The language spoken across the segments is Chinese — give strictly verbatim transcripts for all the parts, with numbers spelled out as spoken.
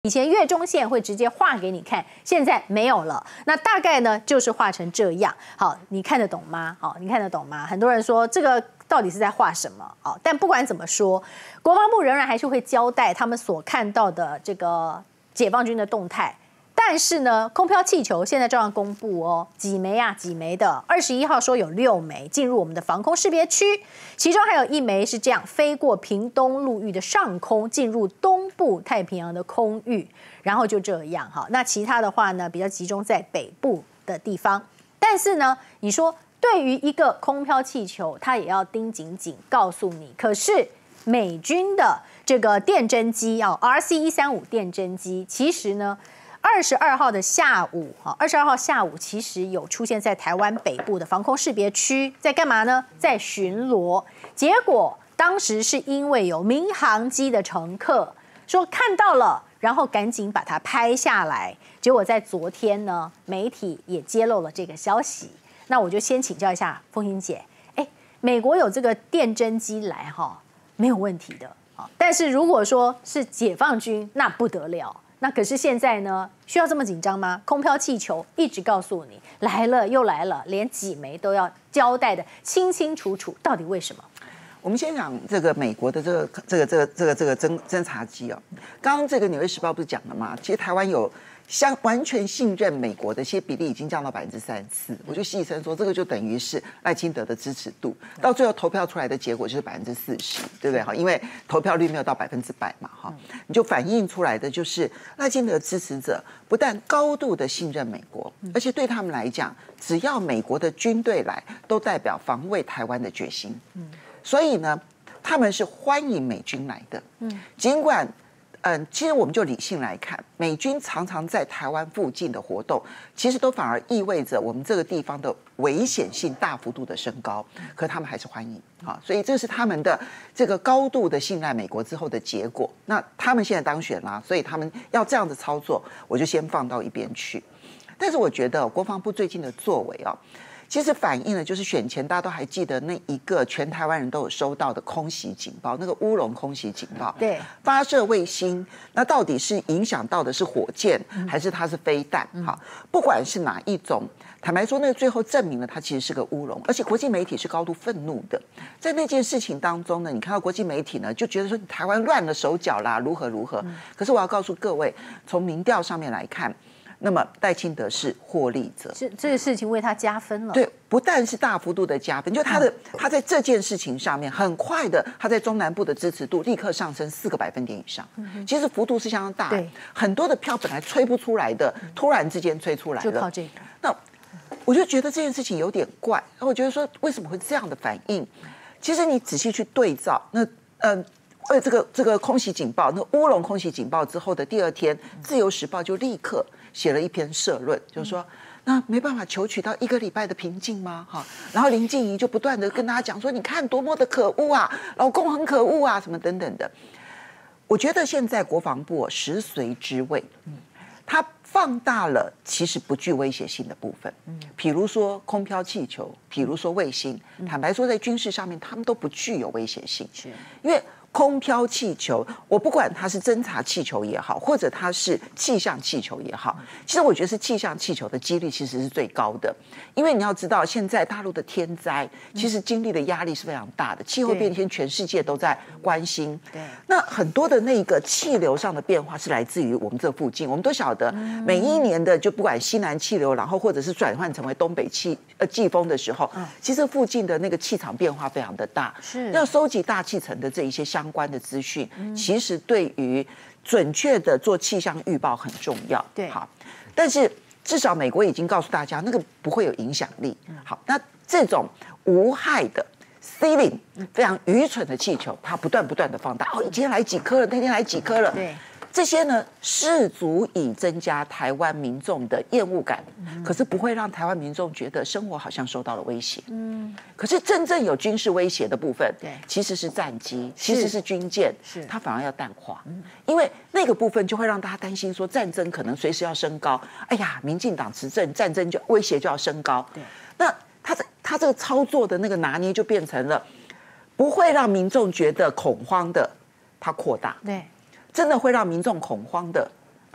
以前月中线会直接画给你看，现在没有了。那大概呢，就是画成这样。好，你看得懂吗？好，你看得懂吗？很多人说这个到底是在画什么？好，但不管怎么说，国防部仍然还是会交代他们所看到的这个解放军的动态。但是呢，空飘气球现在照样公布哦，几枚啊，几枚的。二十一号说有六枚进入我们的防空识别区，其中还有一枚是这样飞过屏东陆域的上空，进入东部太平洋的空域，然后就这样哈。那其他的话呢，比较集中在北部的地方。但是呢，你说对于一个空飘气球，它也要盯紧紧告诉你，可是美军的这个电侦机啊 ，R C 一三五电侦机，其实呢。二十二号的下午，哈，二十二号下午其实有出现在台湾北部的防空识别区，在干嘛呢？在巡逻。结果当时是因为有民航机的乘客说看到了，然后赶紧把它拍下来。结果在昨天呢，媒体也揭露了这个消息。那我就先请教一下凤馨姐，哎，美国有这个电侦机来哈，没有问题的啊。但是如果说是解放军，那不得了。那可是现在呢，需要这么紧张吗？空飘气球一直告诉你来了又来了，连几枚都要交代的清清楚楚，到底为什么？ 我们先讲这个美国的这个这个这个这个这个侦侦察机哦，刚刚这个《纽约时报》不是讲了吗？其实台湾有相完全信任美国的一些比例已经降到百分之三十四，我就戏称说这个就等于是赖清德的支持度，到最后投票出来的结果就是百分之四十，对不对？哈，因为投票率没有到百分之百嘛，哈，你就反映出来的就是赖清德支持者不但高度的信任美国，而且对他们来讲，只要美国的军队来，都代表防卫台湾的决心。嗯，所以呢，他们是欢迎美军来的。嗯，尽管。嗯，其实我们就理性来看，美军常常在台湾附近的活动，其实都反而意味着我们这个地方的危险性大幅度的升高，可他们还是欢迎啊，所以这是他们的这个高度的信赖美国之后的结果。那他们现在当选啦，所以他们要这样子操作，我就先放到一边去。但是我觉得国防部最近的作为啊。其实反映了就是选前大家都还记得那一个全台湾人都有收到的空袭警报，那个乌龙空袭警报， 对， 发射卫星，那到底是影响到的是火箭还是它是飞弹？好，不管是哪一种，坦白说，那个最后证明了它其实是个乌龙，而且国际媒体是高度愤怒的。在那件事情当中呢，你看到国际媒体呢就觉得说台湾乱了手脚啦，如何如何。可是我要告诉各位，从民调上面来看。那么赖清德是获利者， 这这个事情为他加分了。 对，不但是大幅度的加分，就他的、嗯、他在这件事情上面很快的，他在中南部的支持度立刻上升四个百分点以上。嗯、其实幅度是相当大，对，很多的票本来吹不出来的，突然之间吹出来了， 就靠这个。 那我就觉得这件事情有点怪，然后我觉得说为什么会这样的反应？其实你仔细去对照，那嗯。为这个这个空袭警报，那乌龙空袭警报之后的第二天，《自由时报》就立刻写了一篇社论，就是说，那没办法求取到一个礼拜的平静吗？哈，然后林静怡就不断的跟大家讲说，你看多么的可恶啊，老公很可恶啊，什么等等的。我觉得现在国防部食髓知味，它放大了其实不具威胁性的部分，比如说空飘气球，比如说卫星，坦白说在军事上面，他们都不具有威胁性，是因为。空飘气球，我不管它是侦察气球也好，或者它是气象气球也好，其实我觉得是气象气球的几率其实是最高的，因为你要知道，现在大陆的天灾其实经历的压力是非常大的，气候变迁全世界都在关心。对，那很多的那个气流上的变化是来自于我们这附近，我们都晓得，每一年的就不管西南气流，然后或者是转换成为东北气呃季风的时候，其实附近的那个气场变化非常的大，是要收集大气层的这一些相。相关的资讯，其实对于准确的做气象预报很重要。对，好，但是至少美国已经告诉大家，那个不会有影响力。好，那这种无害的 ceiling 非常愚蠢的气球，它不断不断的放大。哦，今天来几颗了，那天来几颗了。对。这些呢是足以增加台湾民众的厌恶感，嗯、可是不会让台湾民众觉得生活好像受到了威胁。嗯，可是真正有军事威胁的部分，对，其实是战机，其实是军舰，是它反而要淡化，嗯、因为那个部分就会让大家担心说战争可能随时要升高。哎呀，民进党执政，战争就威胁就要升高。对，那他这他这个操作的那个拿捏就变成了不会让民众觉得恐慌的，它扩大。对。真的会让民众恐慌的，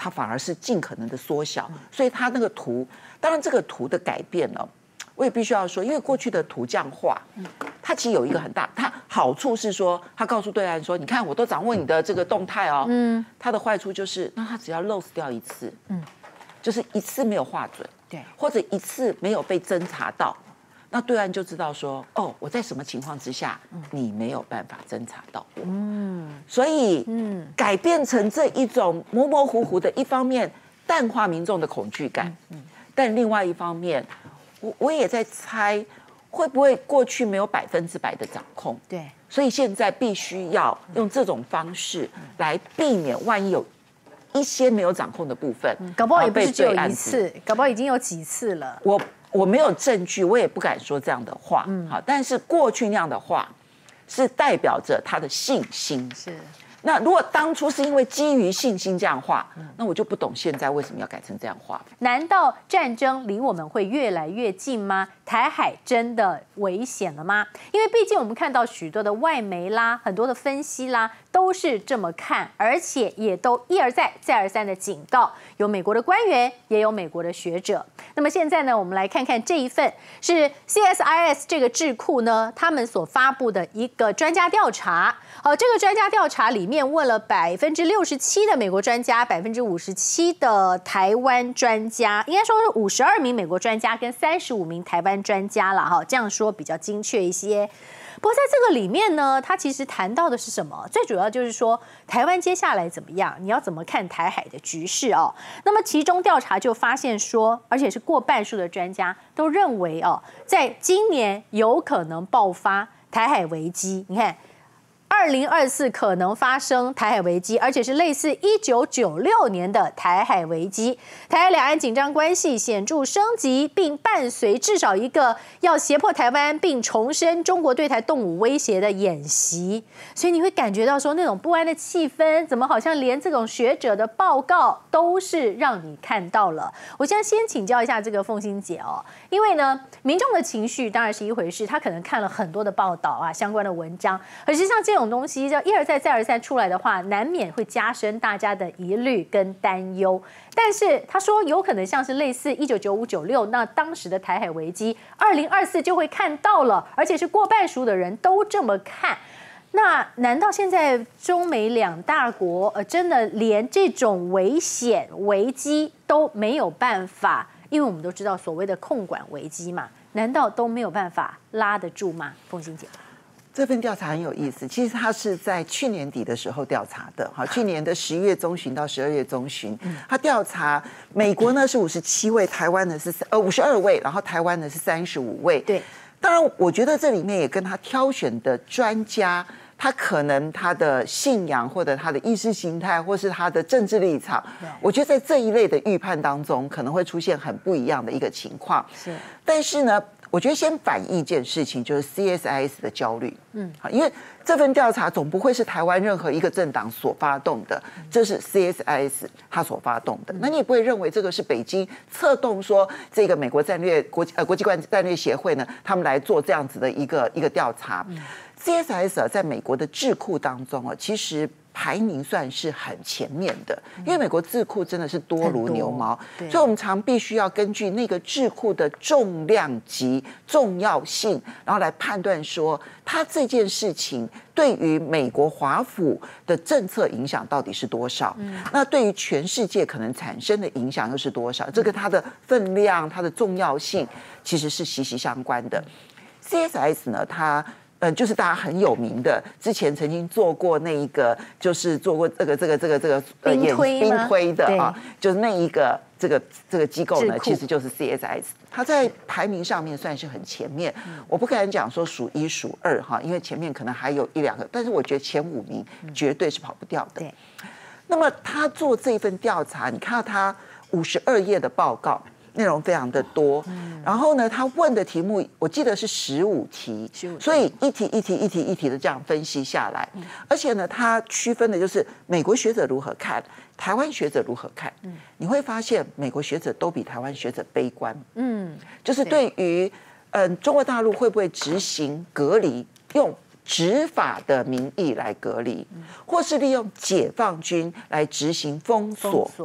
它反而是尽可能的缩小，所以它那个图，当然这个图的改变呢，我也必须要说，因为过去的图像化，它其实有一个很大，它好处是说，它告诉对岸说，你看我都掌握你的这个动态哦，嗯，它的坏处就是，那它只要 lose 掉一次，嗯，就是一次没有画准， 对， 或者一次没有被侦查到。那对岸就知道说，哦，我在什么情况之下，你没有办法侦查到我，嗯，所以，嗯，改变成这一种模模糊糊的，一方面淡化民众的恐惧感，嗯，但另外一方面，我我也在猜，会不会过去没有百分之百的掌控， 对， 所以现在必须要用这种方式来避免，万一有一些没有掌控的部分， 嗯、搞不好也不是只有一次，搞不好已经有几次了， 我。我没有证据，我也不敢说这样的话。嗯，好，但是过去那样的话，是代表着他的信心。 是。 那如果当初是因为基于信心这样画，那我就不懂现在为什么要改成这样画。 难道战争离我们会越来越近吗？台海真的危险了吗？因为毕竟我们看到许多的外媒啦，很多的分析啦，都是这么看，而且也都一而再、再而三的警告，有美国的官员，也有美国的学者。那么现在呢，我们来看看这一份是 C S I S 这个智库呢，他们所发布的一个专家调查。好，这个专家调查里面问了百分之六十七的美国专家，百分之五十七的台湾专家，应该说是五十二名美国专家跟三十五名台湾专家了哈，这样说比较精确一些。不过在这个里面呢，他其实谈到的是什么？最主要就是说，台湾接下来怎么样？你要怎么看台海的局势哦？那么其中调查就发现说，而且是过半数的专家都认为哦，在今年有可能爆发台海危机。你看。二零二四可能发生台海危机，而且是类似一九九六年的台海危机。台海两岸紧张关系显著升级，并伴随至少一个要胁迫台湾并重申中国对台动武威胁的演习。所以你会感觉到说那种不安的气氛，怎么好像连这种学者的报告都是让你看到了？我现在先请教一下这个凤馨姐哦，因为呢，民众的情绪当然是一回事，他可能看了很多的报道啊，相关的文章，可是像这这种东西要一而再再而三出来的话，难免会加深大家的疑虑跟担忧。但是他说有可能像是类似一九九五九六那当时的台海危机，二零二四就会看到了，而且是过半数的人都这么看。那难道现在中美两大国呃真的连这种危险危机都没有办法？因为我们都知道所谓的控管危机嘛，难道都没有办法拉得住吗？凤馨姐。 这份调查很有意思，其实它是在去年底的时候调查的，好，去年的十一月中旬到十二月中旬，他调查美国呢是五十七位，台湾呢是呃五十二位，然后台湾呢是三十五位。 对， 当然我觉得这里面也跟他挑选的专家，他可能他的信仰或者他的意识形态，或是他的政治立场，我觉得在这一类的预判当中，可能会出现很不一样的一个情况。 是， 但是呢。我觉得先反映一件事情，就是 C S I S 的焦虑。嗯，好，因为这份调查总不会是台湾任何一个政党所发动的，这是 C S I S 它所发动的。那你也不会认为这个是北京策动说这个美国战略国呃国际关战略协会呢，他们来做这样子的一个一个调查。嗯、C S I S 啊，在美国的智库当中啊，其实。排名算是很前面的，因为美国智库真的是多如牛毛，所以我们常必须要根据那个智库的重量级、重要性，然后来判断说，它这件事情对于美国华府的政策影响到底是多少？嗯、那对于全世界可能产生的影响又是多少？这个它的分量、它的重要性其实是息息相关的。C S I S 呢，它嗯，就是大家很有名的，之前曾经做过那一个，就是做过这个这个这个这个呃冰推冰推的啊，就是那一个这个这个机构呢，其实就是 C S I S， 它在排名上面算是很前面，嗯、我不敢讲说数一数二哈，因为前面可能还有一两个，但是我觉得前五名绝对是跑不掉的。 对， 那么他做这份调查，你看到他五十二页的报告。内容非常的多，嗯、然后呢，他问的题目我记得是十五题，所以一题一题一题一题的这样分析下来，嗯、而且呢，他区分的就是美国学者如何看，台湾学者如何看，嗯、你会发现美国学者都比台湾学者悲观，嗯，就是对于嗯、呃、中国大陆会不会执行隔离，用执法的名义来隔离，嗯、或是利用解放军来执行封锁。封锁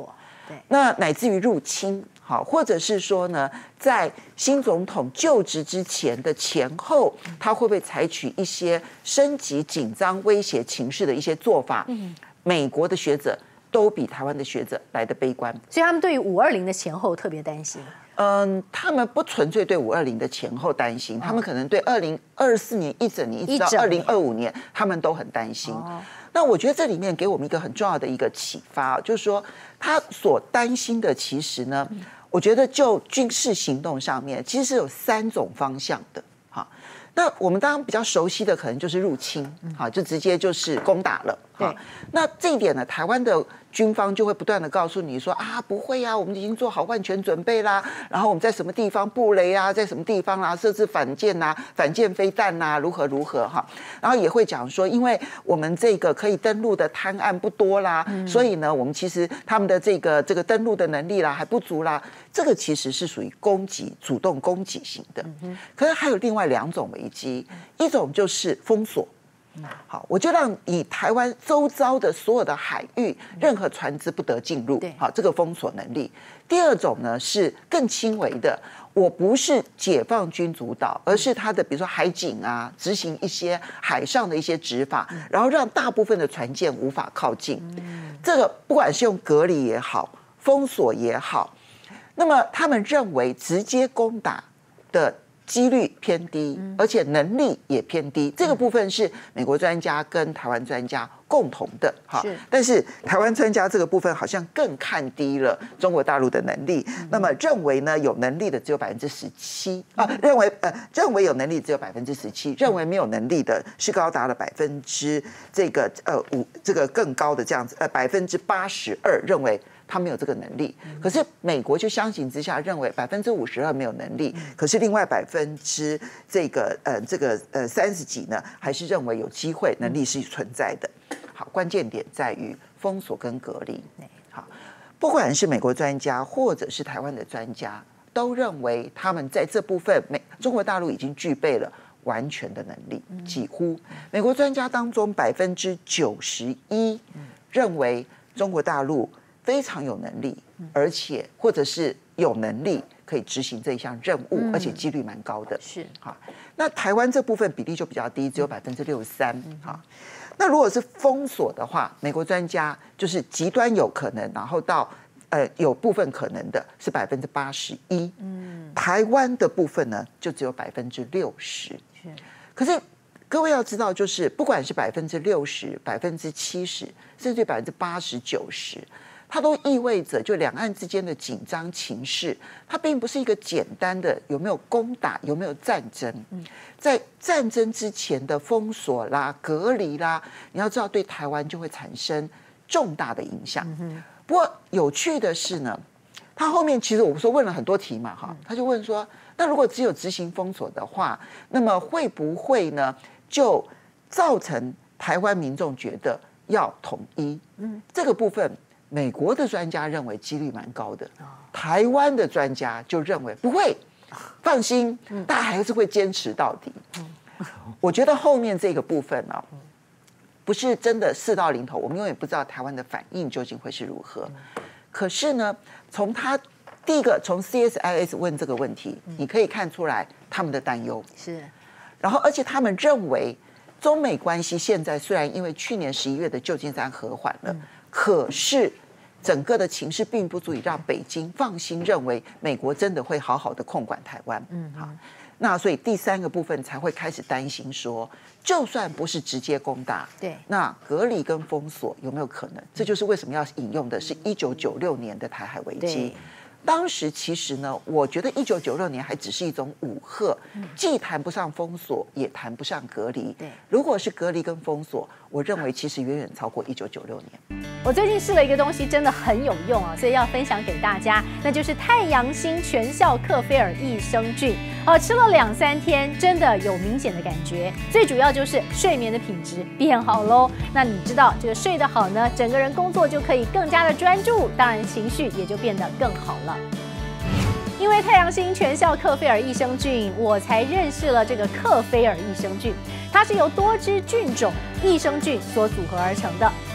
那乃至于入侵，好，或者是说呢，在新总统就职之前的前后，他会不会采取一些升级、紧张、威胁情势的一些做法？嗯，美国的学者都比台湾的学者来得悲观， 所以他们对于五二零的前后特别担心。 嗯，他们不纯粹对五二零的前后担心，他们可能对二零二四年一整年一直到二零二五年，他们都很担心。哦，那我觉得这里面给我们一个很重要的一个启发，就是说他所担心的，其实呢，嗯，我觉得就军事行动上面，其实是有三种方向的。好，那我们当然比较熟悉的可能就是入侵，好，就直接就是攻打了。好，那这一点呢，台湾的军方就会不断的告诉你说啊，不会啊，我们已经做好万全准备啦，然后我们在什么地方布雷啊，在什么地方啦，设置反舰啊、反舰飞弹啊，如何如何哈，然后也会讲说，因为我们这个可以登陆的滩岸不多啦，嗯，所以呢，我们其实他们的这个这个登陆的能力啦还不足啦，这个其实是属于攻击、主动攻击型的。嗯，可是还有另外两种危机，一种就是封锁。好，我就让你台湾周遭的所有的海域，任何船只不得进入。好，这个封锁能力。第二种呢是更轻微的，我不是解放军主导，而是他的比如说海警啊，执行一些海上的一些执法，然后让大部分的船舰无法靠近。这个不管是用隔离也好，封锁也好，那么他们认为直接攻打的几率偏低，而且能力也偏低。这个部分是美国专家跟台湾专家共同的哈，但是台湾专家这个部分好像更看低了中国大陆的能力。那么认为呢，有能力的只有百分之十七啊，认为呃认为有能力只有百分之十七，认为没有能力的是高达了百分之这个呃五这个更高的这样子呃百分之八十二认为。他没有这个能力，可是美国就相形之下认为百分之五十二没有能力，可是另外百分之这个呃这个呃三十几呢，还是认为有机会，能力是存在的。好，关键点在于封锁跟隔离。好，不管是美国专家或者是台湾的专家，都认为他们在这部分美中国大陆已经具备了完全的能力，几乎美国专家当中百分之九十一认为中国大陆非常有能力，而且或者是有能力可以执行这一项任务，嗯，而且几率蛮高的。是好，那台湾这部分比例就比较低，只有百分之六十三。好，那如果是封锁的话，美国专家就是极端有可能，然后到呃有部分可能的是百分之八十一。嗯，台湾的部分呢，就只有百分之六十。是，可是各位要知道，就是不管是百分之六十、百分之七十，甚至百分之八十、九十。它都意味着，就两岸之间的紧张情势，它并不是一个简单的有没有攻打、有没有战争。在战争之前的封锁啦、隔离啦，你要知道，对台湾就会产生重大的影响。不过有趣的是呢，他后面其实我说问了很多题嘛，哈，他就问说，那如果只有执行封锁的话，那么会不会呢，就造成台湾民众觉得要统一？嗯，这个部分。美国的专家认为几率蛮高的，台湾的专家就认为不会，放心，大家还是会坚持到底。我觉得后面这个部分呢、啊，不是真的事到临头，我们永远不知道台湾的反应究竟会是如何。可是呢，从他第一个从 C S I S 问这个问题，你可以看出来他们的担忧是，然后而且他们认为中美关系现在虽然因为去年十一月的旧金山和缓了。可是，整个的情势并不足以让北京放心认为美国真的会好好的控管台湾。嗯，好，那所以第三个部分才会开始担心说，就算不是直接攻打，对，那隔离跟封锁有没有可能？这就是为什么要引用的是一九九六年的台海危机。当时其实呢，我觉得一九九六年还只是一种武吓，既谈不上封锁，也谈不上隔离。对，如果是隔离跟封锁，我认为其实远远超过一九九六年。 我最近试了一个东西，真的很有用啊，所以要分享给大家，那就是太阳星全效克菲尔益生菌。哦，吃了两三天，真的有明显的感觉。最主要就是睡眠的品质变好喽。那你知道这个睡得好呢，整个人工作就可以更加的专注，当然情绪也就变得更好了。因为太阳星全效克菲尔益生菌，我才认识了这个克菲尔益生菌。它是由多支菌种益生菌所组合而成的。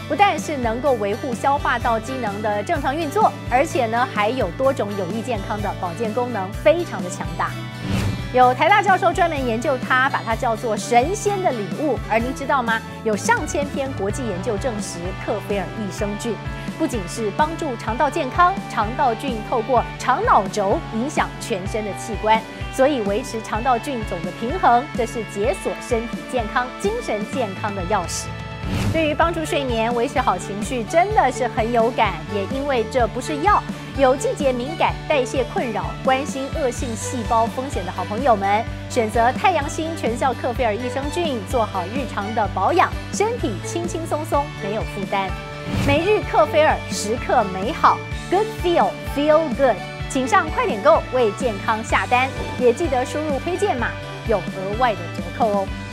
不但是能够维护消化道机能的正常运作，而且呢还有多种有益健康的保健功能，非常的强大。有台大教授专门研究它，把它叫做神仙的礼物。而您知道吗？有上千篇国际研究证实，克菲尔益生菌不仅是帮助肠道健康，肠道菌透过肠脑轴影响全身的器官，所以维持肠道菌种的平衡，这是解锁身体健康、精神健康的钥匙。对于帮助睡眠、维持好情绪，真的是很有感。也因为这不是药，有季节敏感、代谢困扰、关心恶性细胞风险的好朋友们，选择太阳星全效克菲尔益生菌，做好日常的保养，身体轻轻松松，没有负担。每日克菲尔，时刻美好 ，Good Feel Feel Good， 请上快点购为健康下单，也记得输入推荐码，有额外的折扣哦。